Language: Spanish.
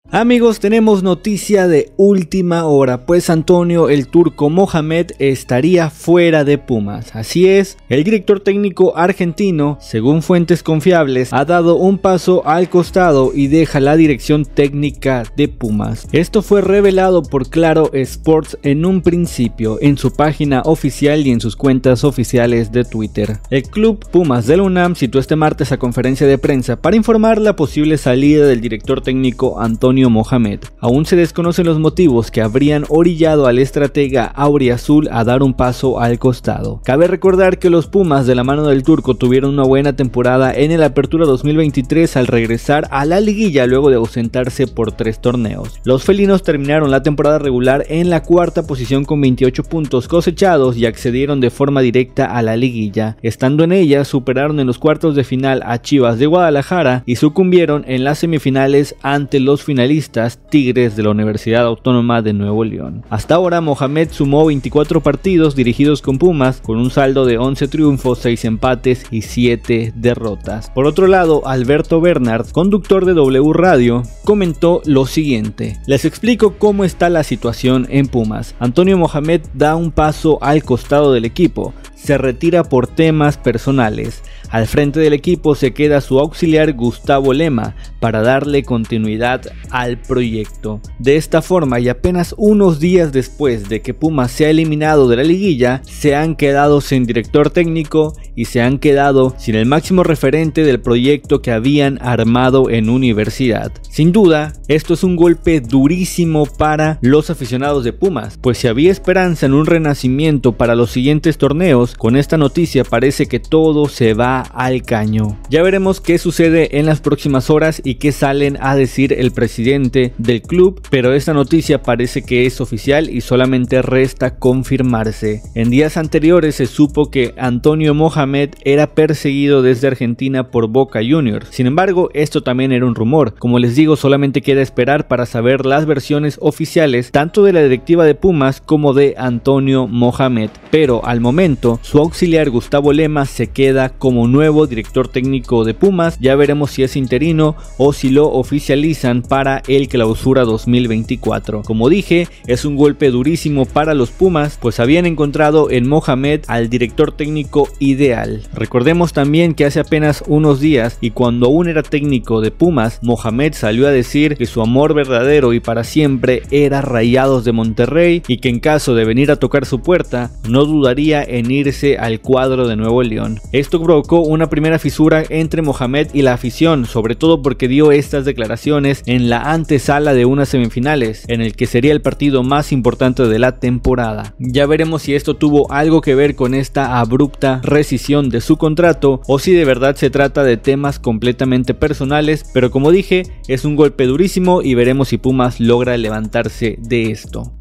Amigos, tenemos noticia de última hora, pues Antonio "el Turco" Mohamed estaría fuera de Pumas. Así es, el director técnico argentino, según fuentes confiables, ha dado un paso al costado y deja la dirección técnica de Pumas. Esto fue revelado por Claro Sports en un principio, en su página oficial y en sus cuentas oficiales de Twitter. El club Pumas de la UNAM citó este martes a conferencia de prensa para informar la posible salida del director técnico Antonio Mohamed. Aún se desconocen los motivos que habrían orillado al estratega auriazul a dar un paso al costado. Cabe recordar que los Pumas de la mano del Turco tuvieron una buena temporada en el Apertura 2023 al regresar a la liguilla luego de ausentarse por 3 torneos. Los felinos terminaron la temporada regular en la cuarta posición con 28 puntos cosechados y accedieron de forma directa a la liguilla. Estando en ella, superaron en los cuartos de final a Chivas de Guadalajara y sucumbieron en las semifinales ante los finalistas Tigres de la Universidad Autónoma de Nuevo León. Hasta ahora, Mohamed sumó 24 partidos dirigidos con Pumas, con un saldo de 11 triunfos, 6 empates y 7 derrotas. Por otro lado, Alberto Bernard, conductor de W Radio, comentó lo siguiente: les explico cómo está la situación en Pumas. Antonio Mohamed da un paso al costado del equipo, se retira por temas personales. Al frente del equipo se queda su auxiliar Gustavo Lema para darle continuidad al proyecto. De esta forma, y apenas unos días después de que Pumas sea eliminado de la liguilla, se han quedado sin director técnico y se han quedado sin el máximo referente del proyecto que habían armado en universidad. Sin duda, esto es un golpe durísimo para los aficionados de Pumas, pues si había esperanza en un renacimiento para los siguientes torneos, con esta noticia parece que todo se va al caño. Ya veremos qué sucede en las próximas horas y qué salen a decir el presidente del club, pero esta noticia parece que es oficial y solamente resta confirmarse. En días anteriores se supo que Antonio Mohamed era perseguido desde Argentina por Boca Juniors. Sin embargo, esto también era un rumor. Como les digo, solamente queda esperar para saber las versiones oficiales tanto de la directiva de Pumas como de Antonio Mohamed, pero al momento su auxiliar Gustavo Lema se queda como nuevo director técnico de Pumas. Ya veremos si es interino o si lo oficializan para el Clausura 2024. Como dije, es un golpe durísimo para los Pumas, pues habían encontrado en Mohamed al director técnico ideal. Recordemos también que hace apenas unos días, y cuando aún era técnico de Pumas, Mohamed salió a decir que su amor verdadero y para siempre era Rayados de Monterrey y que en caso de venir a tocar su puerta, no dudaría en irse al cuadro de Nuevo León. Esto provocó una primera fisura entre Mohamed y la afición, sobre todo porque dio estas declaraciones en la antesala de unas semifinales, en el que sería el partido más importante de la temporada. Ya veremos si esto tuvo algo que ver con esta abrupta rescisión de su contrato o si de verdad se trata de temas completamente personales, pero como dije, es un golpe durísimo y veremos si Pumas logra levantarse de esto.